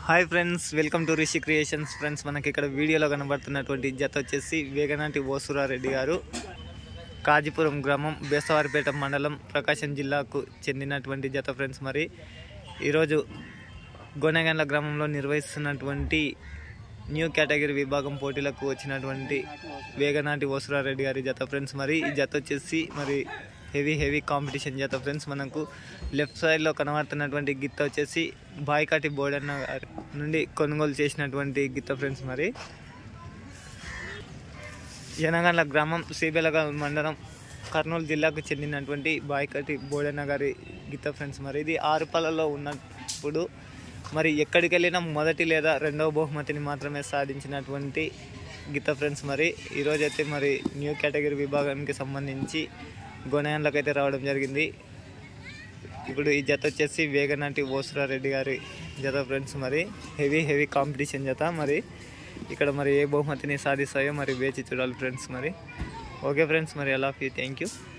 Hi friends, welcome to Rishi creations. Friends, మనకి ఇక్కడ వీడియోలో కనబడుతున్నటువంటి జత వచ్చేసి వేగనాటి ఓసురారెడ్డి గారు, కాజీపురం గ్రామం, బేస్తవారిపేట మండలం, ప్రకాశం జిల్లాకు చెందినటువంటి జత. ఫ్రెండ్స్, మరి ఈరోజు గోనెగండ్ల గ్రామంలో నిర్వహిస్తున్నటువంటి న్యూ కేటగిరీ విభాగం పోటీలకు వచ్చినటువంటి వేగనాటి ఓసురారెడ్డి గారి జత. ఫ్రెండ్స్, మరి ఈ జత వచ్చేసి మరి హెవీ కాంపిటీషన్ జత. ఫ్రెండ్స్, మనకు లెఫ్ట్ సైడ్లో కనబడుతున్నటువంటి గిత్త వచ్చేసి బాయికాటి బోడన్న గారి నుండి కొనుగోలు చేసినటువంటి గిత్త. ఫ్రెండ్స్, మరి జనగండ్ల గ్రామం, శ్రీబెలగల్ మండలం, కర్నూలు జిల్లాకు చెందినటువంటి బాయికాటి బోడన్న గారి గిత్త. ఫ్రెండ్స్, మరి ఇది 6 పళ్ళలో ఉన్నప్పుడు మరి ఎక్కడికి వెళ్ళినా మొదటి లేదా రెండవ బహుమతిని మాత్రమే సాధించినటువంటి గిత్త. ఫ్రెండ్స్, మరి ఈరోజైతే మరి న్యూ కేటగిరీ విభాగానికి సంబంధించి గోనెగండ్లకు అయితే రావడం జరిగింది. ఇప్పుడు ఈ జత వచ్చేసి వేగనాటి ఓసురారెడ్డి గారి జత. ఫ్రెండ్స్, మరి హెవీ కాంపిటీషన్ జత. మరి ఇక్కడ మరి ఏ బహుమతిని సాధిస్తాయో మరి వేచి చూడాలి ఫ్రెండ్స్. మరి ఓకే ఫ్రెండ్స్, మరి I love you, thank you.